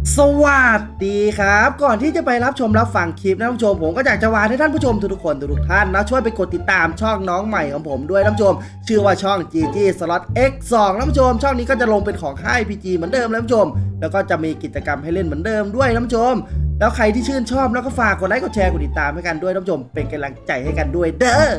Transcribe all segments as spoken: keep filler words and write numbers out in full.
สวัสดีครับก่อนที่จะไปรับชมรับฟังคลิปนะท่านผู้ชมผมก็อยากจะวานให้ท่านผู้ชมทุกๆคนทุกท่านนะช่วยไปกดติดตามช่องน้องใหม่ของผมด้วยท่านผู้ชมชื่อว่าช่อง จี จี Slot เอ็กซ์ สอง ท่านผู้ชมช่องนี้ก็จะลงเป็นของค่าย พี จี เหมือนเดิมท่านผู้ชมแล้วก็จะมีกิจกรรมให้เล่นเหมือนเดิมด้วยท่านผู้ชมแล้วใครที่ชื่นชอบแล้วก็ฝากกดไลค์กดแชร์กดติดตามให้กันด้วยท่านผู้ชมเป็นกำลังใจให้กันด้วยเด้อ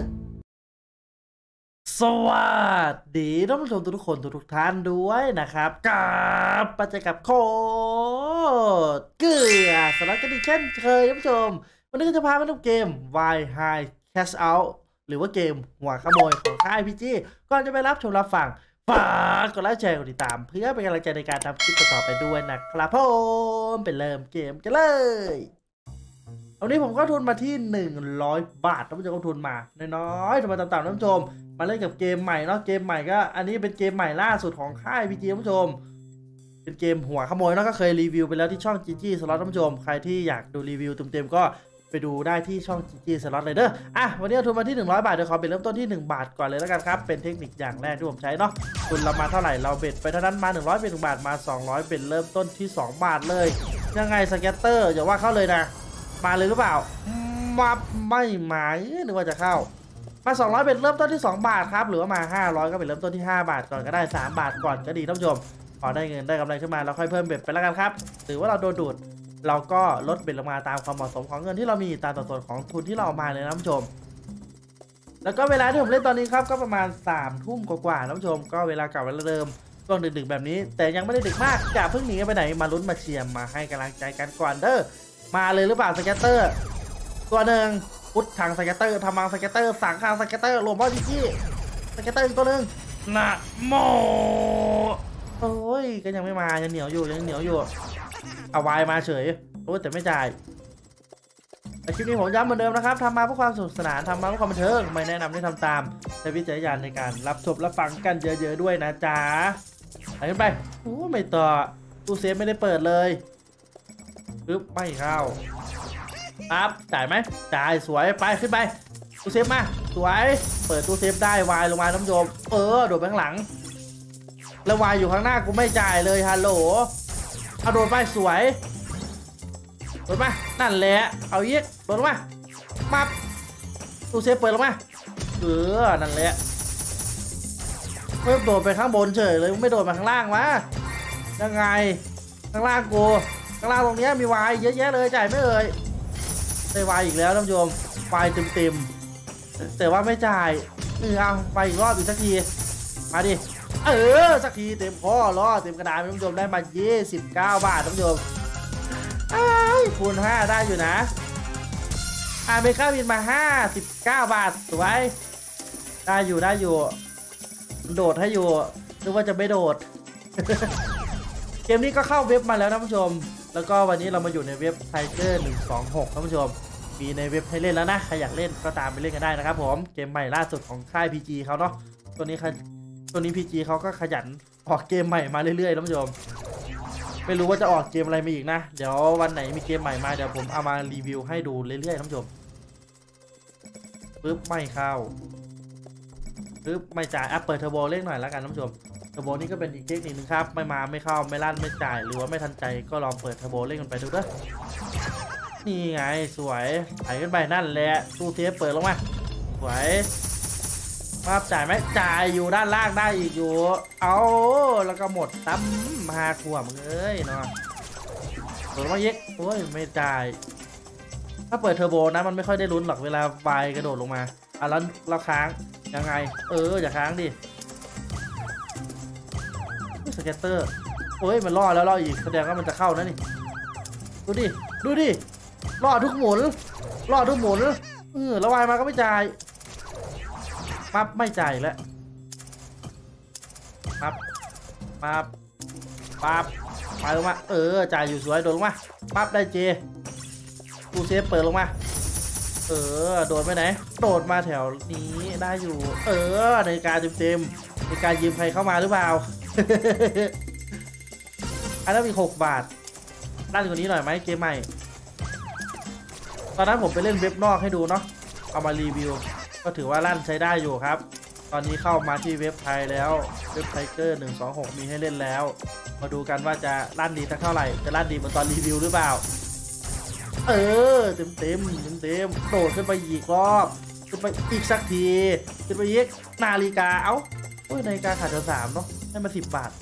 สวัสดีท่านผู้ชมทุกคนทุกท่านด้วยนะครับกับปัจจัยกับโคตรเกลือสำหรับกันอีกเช่นเคยท่านผู้ชมวันนี้ก็จะพามาเล่นเกม Wild High Cash Out หรือว่าเกมหัวขโมยของค่าย พี จี ก่อนจะไปรับชมรับฟังฝากกดไลค์แชร์กดติดตามเพื่อเป็นกำลังใจในการทำคลิปต่อไปด้วยนะครับผมไปเริ่มเกมกันเลยวันนี้ผมก็ทุนมาที่หนึ่งร้อยบาทท่านผู้ชมก็ทุนมาน้อยๆทำไมต่ำๆท่านผู้ชมมาเล่นกับเกมใหม่เนาะเกมใหม่ก็อันนี้เป็นเกมใหม่ล่าสุดของค่าย พี จี ท่านผู้ชมเป็นเกมหัวขโมยเนาะก็เคยรีวิวไปแล้วที่ช่อง จี จี Slot ท่านผู้ชมใครที่อยากดูรีวิวเต็มๆก็ไปดูได้ที่ช่อง จี จี Slot เลยเด้ออ่ะวันนี้ทุนมาที่หนึ่งร้อยบาทเดี๋ยวขอเบ็ดเริ่มต้นที่หนึ่งบาทก่อนเลยแล้วกันครับเป็นเทคนิคอย่างแรกที่ผมใช้เนาะทุนเรามาเท่าไหร่เราเบ็ดไปเท่านั้นมาหนึ่งร้อยเป็นหนึ่งบาทมาสองร้อยเป็นเริ่มต้นที่สองบาทเลยยังไงสเก็ตเตอร์อย่าว่าเข้าเลยนะมาเลยหรือเปล่ามาไม่มานึกว่าจะเข้ามาสองร้อยเป็นเริ่มต้นที่สองบาทครับหรือว่ามาห้าร้อยก็เป็นเริ่มต้นที่ห้าบาทก่อนก็ได้สามบาทก่อนก็ดีท่านผู้ชมพอได้เงินได้กำไรขึ้นมาเราค่อยเพิ่มเบ็ดไปแล้วกันครับหรือว่าเราโดนดูดเราก็ลดเบ็ดลงมาตามความเหมาะสมของเงินที่เรามีตามสัดส่วนของทุนที่เรามาเลยนะท่านผู้ชมแล้วก็เวลาที่ผมเล่นตอนนี้ครับก็ประมาณสามทุ่มกว่าๆท่านผู้ชมก็เวลาเก่าเวลาเดิมช่วงดึกๆแบบนี้แต่ยังไม่ได้ดึกมากอย่าเพิ่งหนีไปไหนมาลุ้นมาเชียร์มาให้กำลังใจกันก่อนเด้อมาเลยหรือเปล่าสเก็ตเตอร์ตัวหนึ่งพุทธังสเก็ตเตอร์ทำมังสเก็ตเตอร์สังขังสเก็ตเตอร์รวมว่าจีจี้สเก็ตเตอร์ตัวหนึ่งนะโมโอ้ยก็ยังไม่มายังเหนียวอยู่ยังเหนียวอยู่เอาวายมาเฉยโอ้แต่ไม่จ่ายแต่คลิปนี้ผมย้ำเหมือนเดิมนะครับทำมาเพื่อความสนุกสนานทำมาเพื่อความบันเทิงไม่แนะนำให้ทำตามใช้วิจารณญาณในการรับชมรับฟังกันเยอะๆด้วยนะจ๊ะไปขึ้นไปโอ้ไม่ต่อตู้เซฟไม่ได้เปิดเลยปึ๊บไม่เข้าครับจ่ายไหมจ่ายสวยไปขึ้นไปตู้เซฟมาสวยเปิดตู้เซฟได้วายลงมาน้ำโยมเออโดดไปข้างหลังแล้ววายอยู่ข้างหน้ากูไม่จ่ายเลยฮัลโหลเอาโดดไปสวยโดดมานั่นแหละเอาอีกโดดลงมามาตู้เซฟเปิดลงมาเออนั่นแหละเพิ่มโดดไปข้างบนเฉยเลยไม่โดดมาข้างล่างวะยังไงข้างล่างกูข้างล่างตรงนี้มีวายเยอะแยะเลยจ่ายไม่เอ่ยได้วายอีกแล้วท่านผู้ชมวายเต็มๆแต่ว่าไม่จ่ายเออเอาไปอีกรอบอีกสักทีมาดิเออสักทีเต็มข้อล้อเต็มกระดาษท่านผู้ชมได้มายี่สิบเก้าบาทท่านผู้ชมคูณห้าได้อยู่นะอาเมค่าบินมาห้าสิบเก้าบาทสวยได้อยู่ได้อยู่โดดให้อยู่นึกว่าจะไม่โดด เกมนี้ก็เข้าเว็บมาแล้วท่านผู้ชมแล้วก็วันนี้เรามาอยู่ในเว็บ Tiger หนึ่งสองหกท่านผู้ชมมีในเว็บให้เล่นแล้วนะใครอยากเล่นก็ตามไปเล่นกันได้นะครับผมเกมใหม่ล่าสุดของค่าย พี จี เขาเนาะตัวนี้ตัวนี้ พี จี เขาก็ขยันออกเกมใหม่มาเรื่อยๆท่านผู้ชมไม่รู้ว่าจะออกเกมอะไรมาอีกนะเดี๋ยววันไหนมีเกมใหม่มาเดี๋ยวผมเอามารีวิวให้ดูเรื่อยๆท่านผู้ชมปึ๊บไม่เข้าปึ๊บไม่จ่ายอ่ะเปิดเทอร์โบเล่นหน่อยแล้วกันท่านผู้ชมเทอร์โบนี่ก็เป็นอีกเทคนิคนึงครับไม่มาไม่เข้าไม่ลั่นไม่จ่ายหรือว่าไม่ทันใจก็ลองเปิดเทอร์โบเล่นกันไปดูด้วยนี่ไงสวยไหลขึ้นไปนั่นแหละตู้เทปเปิดลงมาสวยมาจ่ายไหมจ่ายอยู่ด้านล่างได้อีกอยู่เอาแล้วก็หมดตั้มมาขวบเอ้ยเนาะเปิดมาเย็กโอ้ยไม่จ่ายถ้าเปิดเทอร์โบนะมันไม่ค่อยได้ลุ้นหรอกเวลาไฟกระโดดลงมาอ่ะแล้วเราค้างยังไงเอออย่าค้างดิสเก็ตเตอร์โอ้ยมันล่อแล้วล่ออีกแสดงว่ามันจะเข้านะนี่ดูดิดูดิล่อทุกหมุนล่อทุกหมุนเออแล้ววายมาก็ไม่จ่ายปั๊บไม่จ่ายแล้วปั๊บปั๊บปั๊บไปลงมาเออจ่ายอยู่สวยโดดลงมาปั๊บได้เจกูเซฟเปิดลงมาเออโดดไปไหนโดดมาแถวนี้ได้อยู่เออในการเต็มๆในการยืมใครเข้ามาหรือเปล่า อันนั้นมีหกบาทด้านกว่านี้หน่อยไหมเกมใหม่ตอนนั้นผมไปเล่นเว็บนอกให้ดูเนาะเอามารีวิวก็ถือว่าลั่นใช้ได้อยู่ครับตอนนี้เข้ามาที่เว็บไทยแล้วเว็บไทเกอร์หนึ่งสองหกมีให้เล่นแล้วมาดูกันว่าจะลั่นดีสักเท่าไหร่จะลั่นดีเหมือนตอนรีวิวหรือเปล่าเออเต็มเต็มเต็มเต็มโดดขึ้นไปอีกรอบขึ้นไปอีกสักทีขึ้นไปอีกนาฬิกาเอ้าโอ้ยนาฬิกาขาดจะสามเนาะให้มาสิบบาท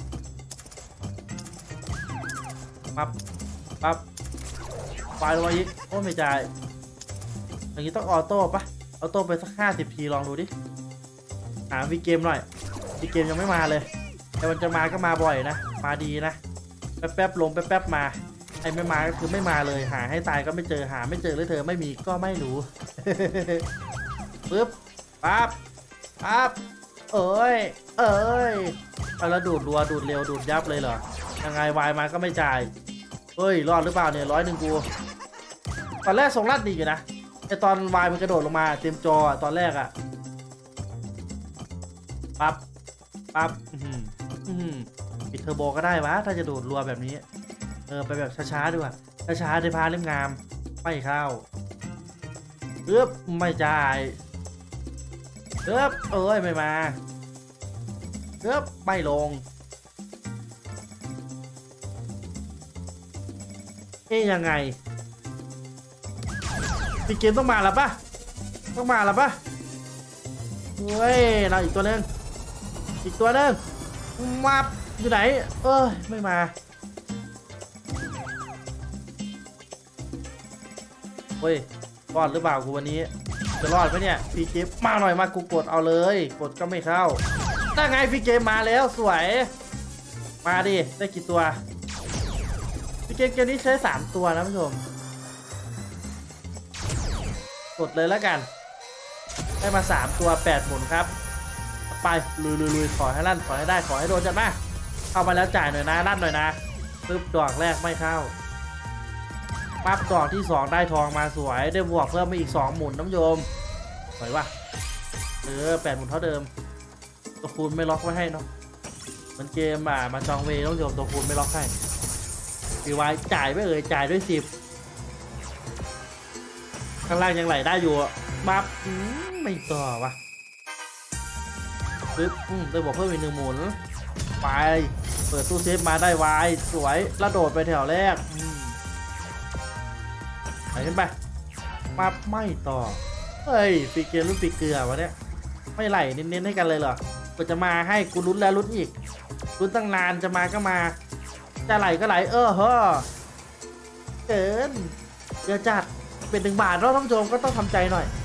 ปั๊บปั๊บไฟลงมาอีกโอ้ไม่จ่ายอย่างนี้ต้องออโต้ปะออโต้ไปสักห้าสิบทีลองดูดิหาวีเกมหน่อยวีเกมยังไม่มาเลยแต่มันจะมาก็มาบ่อยนะมาดีนะแป๊บๆลงแป๊บๆมาไอ้ไม่มาก็คือไม่มาเลยหาให้ตายก็ไม่เจอหาไม่เจอเลยเธอไม่มีก็ไม่รู้ ปึ๊บปั๊บปั๊บเอ้ยเอ้ยเอาแล้วดูดรัวดูดเร็วดูดยับเลยเหรอยังไงวายมาก็ไม่จ่ายเฮ้ยรอดหรือเปล่าเนี่ยร้อยหนึ่งกูตอนแรกทรงลัดดีอยู่นะไอตอนวายมันกระโดดลงมาเต็มจอตอนแรกอะปั๊บปั๊บปิดเทอร์โบก็ได้วะถ้าจะดูดรัวแบบนี้เออไปแบบช้าๆดีกว่าช้าๆได้พาเล่มงามไม่เข้าเอ๊บไม่จ่ายเอ๊บเอ้ยไม่มาเอ๊บไม่ลงเอ๊ยยังไงพี่เกมต้องมาแล้วปะต้องมาแล้วปะเฮ้ยเราอีกตัวนึงอีกตัวนึงมาอยู่ไหนเอ้ยไม่มาเฮ้ยรอดหรือเปล่ากูวันนี้จะรอดไหมเนี่ยพี่เกมมาหน่อยมากูกดเอาเลยกดก็ไม่เข้าได้ไงพี่เกมมาแล้วสวยมาดิได้กี่ตัวพี่เกมเกมนี้ใช้สามตัวนะผู้ชมกดเลยแล้วกันได้มาสามตัวแปดหมุนครับไปลุยลุยลุยขอให้ลั่นขอให้ได้ขอให้โดนจัดมาเข้ามาแล้วจ่ายหน่อยนะลั่นหน่อยนะปึ๊บดอกแรกไม่เข้าปั๊บดอกที่สองได้ทองมาสวยได้บวกเพิ่มมาอีกสองหมุนน้ำโยมสวยว่ะเออแปดหมุนเท่าเดิมตัวคูณไม่ล็อกไว้ให้เนาะมันเกมอ่ะมาจองเวน้ำโยมตัวคูณไม่ล็อกให้ปีวายจ่ายไม่เอ่ยจ่ายด้วยสิบข้างล่างยังไหลได้อยู่ปั๊บไม่ต่อวะปึ๊บได้บอกเพิ่มอีกหนึ่งหมุนไปเปิดตู้เซฟมาได้วายสวยแล้วโดดไปแถวแรกไปขึ้นไปปั๊บไม่ต่อเฮ้ยปีเกมรุ่นปีเกลือวะเนี่ยไม่ไหลเน้นๆให้กันเลยเหรอก็จะมาให้กูลุ้นแล้วลุ้นอีกลุ้นตั้งนานจะมาก็มาจะไหลก็ไหลเออเฮ้อเกินเยอะจัดเป็นหนึ่งบาทเราต้องโจมก็ต้องทำใจหน่อย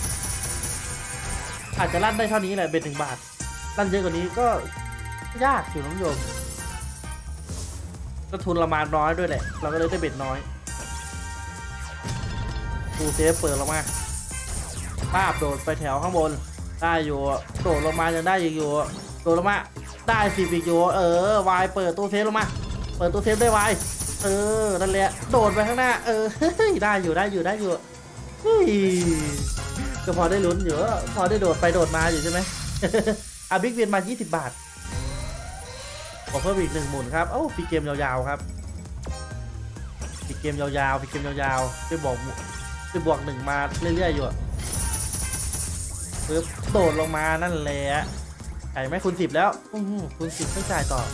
อาจจะลั่นได้เท่านี้แหละเป็นหนึ่งบาทลั่นเยอะกว่านี้ก็ยากอยู่น้องโยมก็ทุนละมาน้อยด้วยแหละเราก็เลยได้เบ็ดน้อยตูเซฟเปิดลงมาป้าบโดดไปแถวข้างบนได้อยู่โดดลงมายังได้อยู่โดดลงมาได้สิบอีกอยู่เออวายเปิดตู้เซฟลงมาเปิดตู้เซฟได้วายเออนั่นแหละโดดไปข้างหน้าเออได้อยู่ได้อยู่ได้อยู่ก็พอได้ลุ้นอยู่พอได้โดดไปโดดมาอยู่ใช่ไหมอ่ะบิ๊กเวียนมายี่สิบบาทขอเพิ่มอีกหนึ่งหมุนครับเอ้าปีเกมยาวๆครับปีเกมยาวๆปีเกมยาวๆไปบอกไปบวกหนึ่งมาเรื่อยๆอยู่ปึ๊บโดดลงมานั่นแหละไอ้ไม่คูณสิบแล้วคูณสิบไม่จ่ายต่อ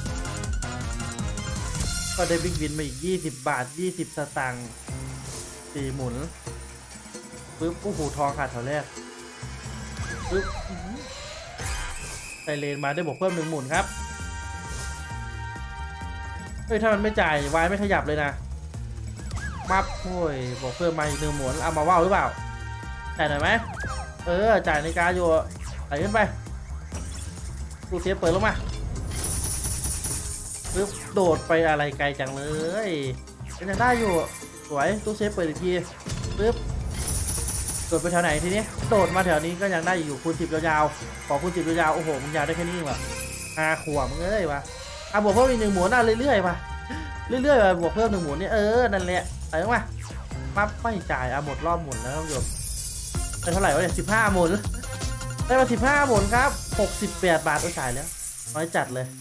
ก็ได้บิ๊กวินมาอีกยี่สิบบาทยี่สิบสตางค์สี่หมุนปึ๊บโอ้โหทองขาดแถวแรกปึ๊บไซเลนมาได้บอกเพิ่มหนึ่งหมุนครับเฮ้ยถ้ามันไม่จ่ายวายไม่ขยับเลยนะมับโอ้ยบอกเพิ่มมาอีกหนึ่งหมุนเอามาว่าวหรือเปล่าจ่ายหน่อยไหมเออจ่ายในการอยู่ไหลขึ้นไปตู้เซฟเปิดลงมาปึ๊บโดดไปอะไรไกลจังเลยยังได้อยู่สวยตู้เซฟเปิดอีกทีปึ๊บโดดไปแถวไหนทีนี้โดดมาแถวนี้ก็ยังได้อยู่คูณสิบยาวๆขอคูณสิบยาวๆโอ้โหมึงยาวได้แค่นี้เหรอห้าขวบมึงเอ้ยวะอ่ะบวกเพิ่มอีกหนึ่งหมุนอ่ะเรื่อยๆป่ะเรื่อยๆไปบวกเพิ่มหนึ่งหมุนนี่เออนั่นแหละไปลงมาปั๊บไม่จ่ายอ่ะหมดรอบหมุนแล้วท่านผู้ชมได้เท่าไหร่วะเนี่ยสิบห้าหมุนได้มาสิบห้าหมุนครับหกสิบแปดบาทก็จ่ายแล้วน้อยจัดเลย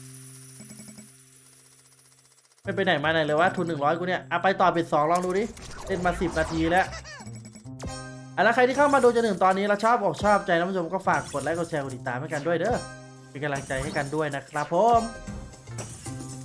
ไม่ไปไหนมาไหนเลยว่าทุนหนึ่งร้อยกูเนี่ยอ่ะไปต่อปิดสองลองดูดิเล่นมาสิบนาทีแล้วอ่ะแล้วใครที่เข้ามาดูจนถึงตอนนี้แล้วชอบอกชอบใจท่านผู้ชมก็ฝากกดไลค์กดแชร์กดติดตามให้กันด้วยเด้อเป็นกำลังใจให้กันด้วยนะครับผม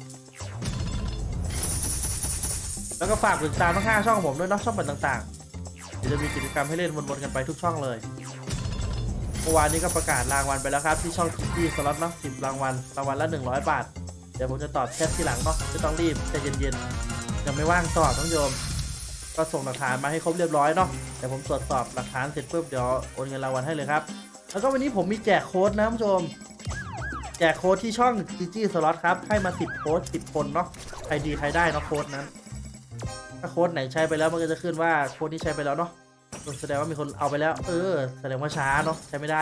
แล้วก็ฝากติดตามทั้งห้าช่องผมด้วยเนาะช่องปั่นต่างๆเดี๋ยวจะมีกิจกรรมให้เล่นวนๆกันไปทุกช่องเลยเมื่อวานนี้ก็ประกาศรางวัลไปแล้วครับที่ช่องที่สล็อตเนาะสิบรางวัลรางวัลละหนึ่งร้อยบาทเดี๋ยวผมจะตอบแชททีหลังเนาะไม่ต้องรีบใจเย็นๆยังไม่ว่างตอบต้องโยมก็ส่งหลักฐานมาให้ครบเรียบร้อยเนาะเดี๋ยวผมตรวจสอบหลักฐานเสร็จปุ๊บเดี๋ยวโอนเงินรางวัลให้เลยครับแล้วก็วันนี้ผมมีแจกโค้ดนะท่านผู้ชมแจกโค้ดที่ช่อง จี จี Slot ครับให้มาสิบโค้ดสิบคนเนาะใครดีใครได้เนาะโค้ดนั้นถ้าโค้ดไหนใช้ไปแล้วมันก็จะขึ้นว่าโค้ดนี้ใช้ไปแล้วเนาะแสดงว่ามีคนเอาไปแล้วเออแสดงว่าช้าเนาะใช้ไม่ได้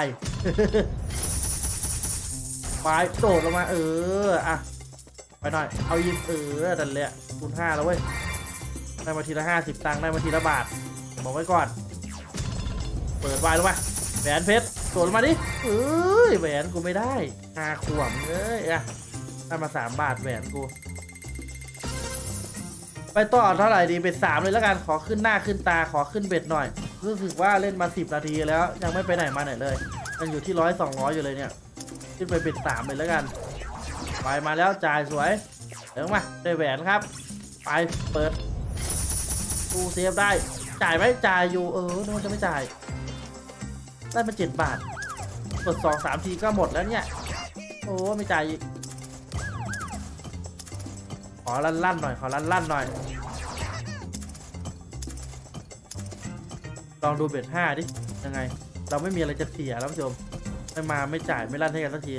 ไปโดดลงมาเอออ่ะไปหน่อยเอายิงเออดันเลยคูณห้าแล้วเว้ยได้มาทีละห้าสิบตังค์ได้มาทีละบาทบอกไว้ก่อนเปิดวายลงมาแหวนเพชรโดดลงมาดิเอ้ยแหวนกูไม่ได้ห้าขวบเอ้ยอ่ะได้มาสามบาทแหวนกูไปต่อเท่าไหร่ดีเป็นสามเลยแล้วกันขอขึ้นหน้าขึ้นตาขอขึ้นเบ็ดหน่อยรู้สึกว่าเล่นมาสิบนาทีแล้วยังไม่ไปไหนมาไหนเลยยังอยู่ที่ร้อยสองร้อยอยู่เลยเนี่ยขึ้นไปเป็นสามเลยแล้วกันไปมาแล้วจ่ายสวยเดี๋ยวมาได้แหวนครับไปเปิดตู้เซฟได้จ่ายไหมจ่ายอยู่เออนึกว่าจะไม่จ่ายได้มาเจ็ดบาทกดสองสามทีก็หมดแล้วเนี่ยโอ้ไม่จ่ายอีกขอลั่นลั่นหน่อยขอลั่นลั่นหน่อยลองดูเบ็ดห้าดิยังไงเราไม่มีอะไรจะเสียแล้วผู้ชมไม่มาไม่จ่ายไม่ลั่นให้กันสักที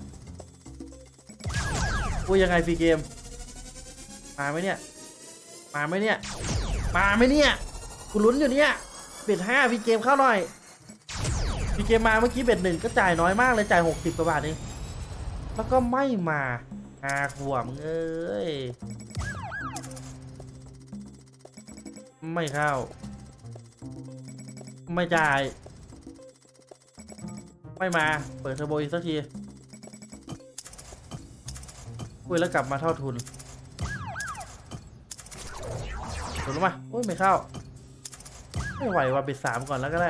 อุ้ยยังไงฟรีเกมมาไหมเนี่ยมาไหมเนี่ยมาไหมเนี่ยกูลุ้นอยู่เนี่ยเบ็ดห้าฟรีเกมเข้าหน่อยฟรีเกมมาเมื่อกี้เบ็ดหนึ่งก็จ่ายน้อยมากเลยจ่ายหกสิบกว่าบาทเองแล้วก็ไม่มาอาขวบเอ้ยไม่เข้าไม่จ่ายไม่มาเปิดเทอร์โบอีกสักทีคุยแล้วกลับมาเท่าทุนถูกลงมาโอ้ยไม่เข้าไม่ไหวว่ะเป็นสามก่อนแล้วก็ได้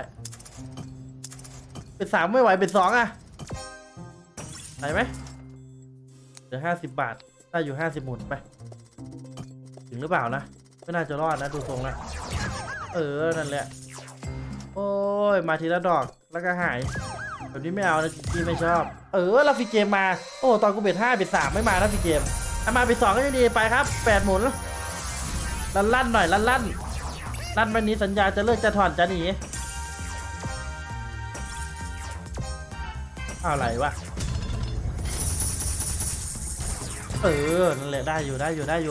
เป็นสามไม่ไหวเป็นสองอะไหนไหมเหลือห้าสิบบาทได้อยู่ห้าสิบหมุนไปถึงหรือเปล่านะไม่น่าจะรอดนะดูทรงแล้วเออนั่นแหละโอ้ยมาทีละดอกแล้วก็หายแบบนี้ไม่เอานะจีไม่ชอบเออเราฟรีเกมมาโอ้ตอนกูเบ็ดห้าเบ็ดสามไม่มานะฟรีเกมถ้ามาเบ็ดสองก็ยังดีไปครับแปดหมุนลั่นลั่นหน่อยลั่นลั่นลั่นวันนี้สัญญาจะเลิกจะถอนจะหนีอะไรวะเออนั่นแหละได้อยู่ได้อยู่ได้อยู่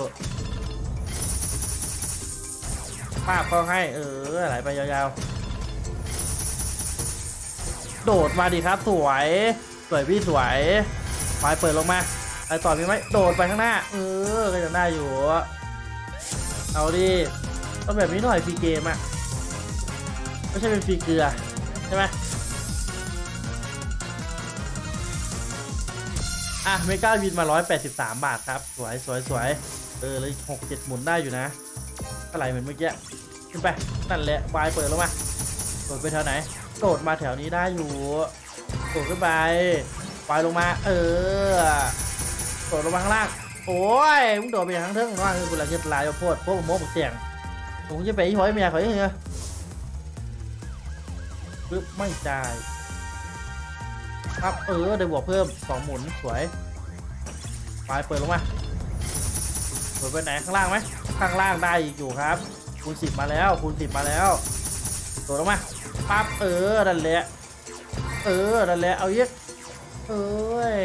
ภาพเขาให้เออไหลไปยาวๆโดดมาดิครับสวยสวยพี่สวยไฟเปิดลงมาไปต่อมีไหมโดดไปข้างหน้าเออก็ยังได้อยู่เอาดิต้องแบบนี้หน่อยฟรีเกมอ่ะไม่ใช่เป็นฟรีเกลือใช่ไหมอ่ะเมกาวินมาหนึ่งร้อยแปดสิบสามบาทครับสวยสวยสวยเออเลยหกเจ็ดหมุนได้อยู่นะเท่าไหร่เหมือนเมื่อกี้ขึ้นไปนั่นแหละวายเปิดลงมาโดดไปแถวไหนโดดมาแถวนี้ได้อยู่โดดขึ้นไปวายลงมาเออโดดลงมาข้างล่างโอ้ยมึงโดดไปทางเทิงว่าคือกูละเจ็ดลายโพดพวกโม้บุกเสียงผมจะไปอีหอยเมียเขาอย่างเงี้ยปึ๊บไม่จ่ายครับเออได้บวกเพิ่มสองหมุนสวยไปเปิดลงมาเปิดไปไหนข้างล่างไหมข้างล่างได้อีกอยู่ครับคูณสิบมาแล้วคูณสิบมาแล้วโดดลงมาปั๊บเออดันแหละเออดันแหละเอาเยอะเอ้ย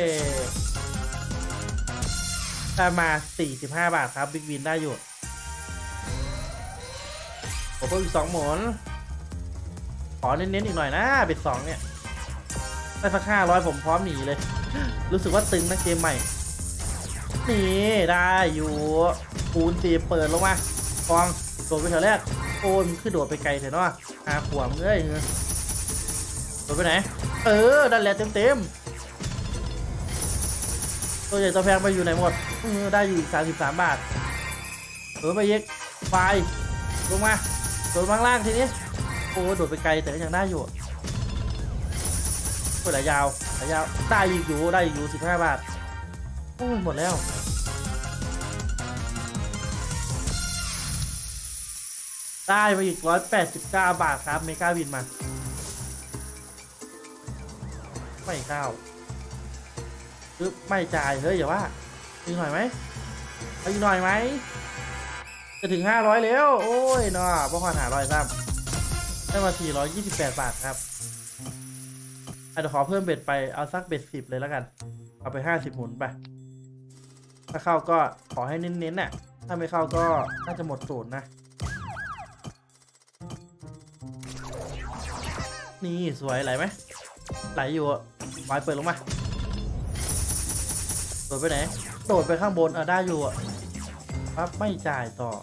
ได้มาสี่สิบห้าบาทครับบิ๊กวินได้อยู่ผมเพิ่มอีกสองหมุนขอเน้นๆอีกหน่อยนะเบ็ดสองเนี่ยได้สักห้าร้อยผมพร้อมหนีเลยรู้สึกว่าตึงนะเกมใหม่นี่ได้อยู่คูณสี่เปิดลงมาฟองโดดไปแถวแรกโอ้ยมันคือโดดไปไกลเถอะเนาะอาขวบเอ้ยโดดไปไหนเออดันแหละเต็มๆตัวใหญ่ตัวแพงไปอยู่ไหนหมดเออได้อยู่สามสิบสามบาทเออไปเย็กไฟลงมาโดดข้างล่างทีนี้โอ้โดดไปไกลแต่ก็ยังได้อยู่เปิดไหลยาวไหลยาวได้อีกอยู่ได้อีกอยู่สิบห้าบาทโอ้ยหมดแล้วได้มาอีกร้อยแปดสิบเก้าบาทครับเมกาวินมาไม่เข้าปึ๊บไม่จ่ายเฮ้ยอย่าว่าอีกหน่อยไหมอีกหน่อยไหมจะถึงห้าร้อยแล้วโอ้ยเนาะพวกคนหาร้อยซ้ำได้มาสี่ร้อยยี่สิบแปดบาทครับอาจจะขอเพิ่มเบ็ดไปเอาสักเบ็ดสิบเลยแล้วกันเอาไปห้าสิบหมุนไปถ้าเข้าก็ขอให้เน้นๆน่ะถ้าไม่เข้าก็น่าจะหมดสูตรนะนี่สวยไหลไหมไหลอยู่ไม้เปิดลงมาโดดไปไหนโดดไปข้างบนอ่ะได้อยู่อ่ะปั๊บไม่จ่ายต่อ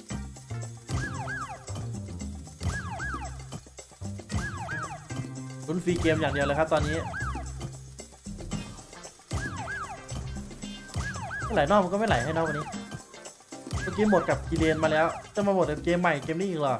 ลุ้นฟรีเกมอย่างเดียวเลยครับตอนนี้ไหลนอกมันก็ไม่ไหลให้นอกวันนี้เมื่อกี้หมดกับกีเดนมาแล้วจะมาหมดกับเกมใหม่เกมนี้อีกเหรอ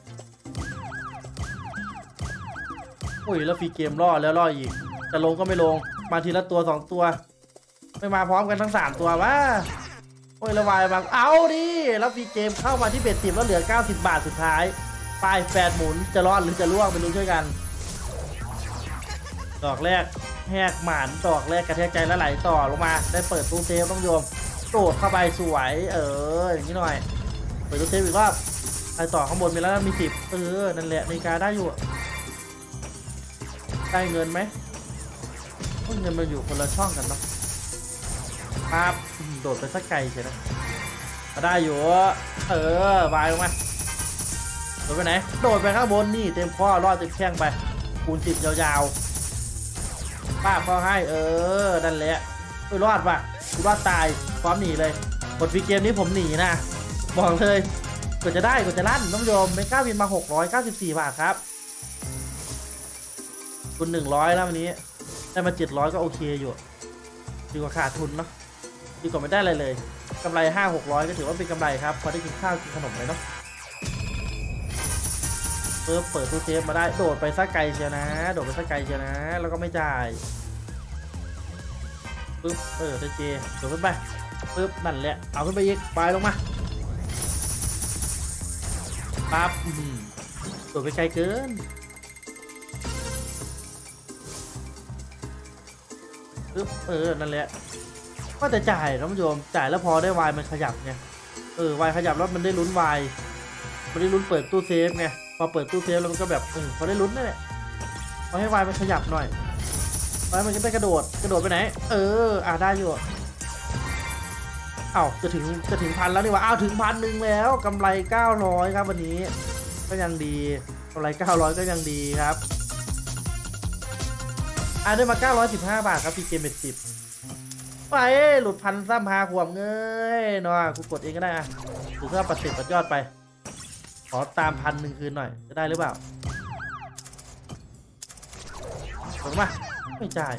โอ้ยแล้วฟรีเกมล่อแล้วล่ออีกจะลงก็ไม่ลงมาทีละตัวสองตัวไม่มาพร้อมกันทั้งสามตัววะโอ้ยระวายบางเอาดิแล้วฟรีเกมเข้ามาที่เบ็ดสิบแล้วเหลือเก้าสิบบาทสุดท้ายปลายแปดหมุนจะรอดหรือจะล่วงไปลุ้นช่วยกันดอกแรกแหกหมานดอกแรกกระแทกใจแล้วไหลต่อลงมาได้เปิดตู้เซฟต้องโยมโดดเข้าไปสวยเอออย่างนี้หน่อยเปิดตู้เซฟอีกรอบไปต่อข้างบนมีแล้วมีสิบเออนั่นแหละนาฬิกาได้อยู่ได้เงินไหมเงินมาอยู่คนละช่องกันเนาะครับโดดไปสักไกลเฉยนะมาได้อยู่เออวายลงมาโดดไปไหนโดดไปข้างบนนี่เต็มข้อรอดเต็มแข้งไปคูณสิบยาวๆป้าพอให้เออนั่นแหละไปรอดป่ะกูรอดตายพร้อมหนีเลยกดฟรีเกมนี้ผมหนีนะบอกเลยกดจะได้กดจะลั่นน้องโยมเมกาวินมาหกร้อยเก้าสิบสี่บาทครับคุณหนึ่งร้อยแล้ววันนี้ได้มาเจ็ดร้อยก็โอเคอยู่ดีกว่าขาดทุนเนาะดีกว่าไม่ได้อะไรเลยกำไรห้าหกร้อยก็ถือว่าเป็นกำไรครับพอได้กินข้าวกินขนมเลยเนาะเปิดเปิดตู้เซฟมาได้โดดไปสักไกลเชียวนะโดดไปสักไกลเชียวนะแล้วก็ไม่จ่ายปึ๊บเออได้เจโดดขึ้นไปปึ๊บนั่นแหละเอาขึ้นไปอีกปลายลงมาปั๊บโดดไปไกลเกินปึ๊บเออนั่นแหละก็จะจ่ายท่านผู้ชมจ่ายแล้วพอได้วายมันขยับไงเออวายขยับแล้วมันได้ลุ้นวายมันได้ลุ้นเปิดตู้เซฟไงพอเปิดตู้เซฟแล้วมันก็แบบเออพอได้ลุ้นนั่นแหละพอให้วายมันขยับหน่อยวายมันก็ได้กระโดดกระโดดไปไหนเอออ่ะได้อยู่เอ้าจะถึงจะถึงพันแล้วนี่วะอ้าวถึงพันหนึ่งแล้วกำไรเก้าร้อยครับวันนี้ก็ยังดีกำไรเก้าร้อยก็ยังดีครับอ่ะได้มาเก้าร้อยสิบห้าบาทครับพี่เกมเบ็ดสิบไปหลุดพันซ้ำหาขวมเงยเนาะกูกดเองก็ได้อะถือว่าปัดเสร็จปัดยอดไปขอตามพันหนึ่งคืนหน่อยจะได้หรือเปล่าถูกไหมไม่จ่าย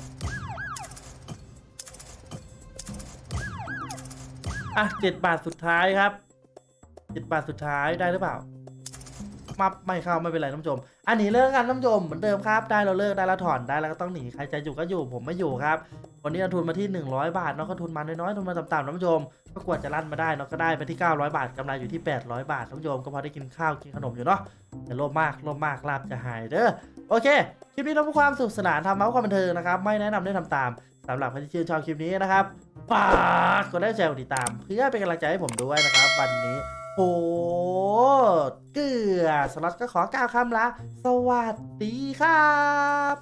อ่ะเจ็ดบาทสุดท้ายครับเจ็ดบาทสุดท้ายได้หรือเปล่ามาไม่เข้าไม่เป็นไรท่านผู้ชมอันนี้เลิกกันท่านผู้ชมเหมือนเดิมครับได้เราเลิกได้เราถอนได้แล้วก็ต้องหนีใครใจอยู่ก็อยู่ผมไม่อยู่ครับวันนี้เราทุนมาที่หนึ่งร้อยบาทเนาะก็ทุนมาน้อยๆทุนมาต่ำๆท่านผู้ชมก็กว่าจะลั่นมาได้เนาะก็ได้ไปที่เก้าร้อยบาทกำไรอยู่ที่แปดร้อยบาทท่านผู้ชมก็พอได้กินข้าวกินขนมอยู่เนาะแต่โลภมากโลภมากลาบจะหายเด้อโอเคคลิปนี้เราเพื่อความสนุกสนานทำมาเพื่อความบันเทิงนะครับไม่แนะนำให้ทำตามสำหรับใครที่ชื่นชอบคลิปนี้นะครับฝากกดไลค์แชร์กดติดตามเพื่อเป็นกำลังใจให้ผมด้วยนะครับวันนี้โหเกลือสล็อตก็ขอกล่าวคำลาสวัสดีครับ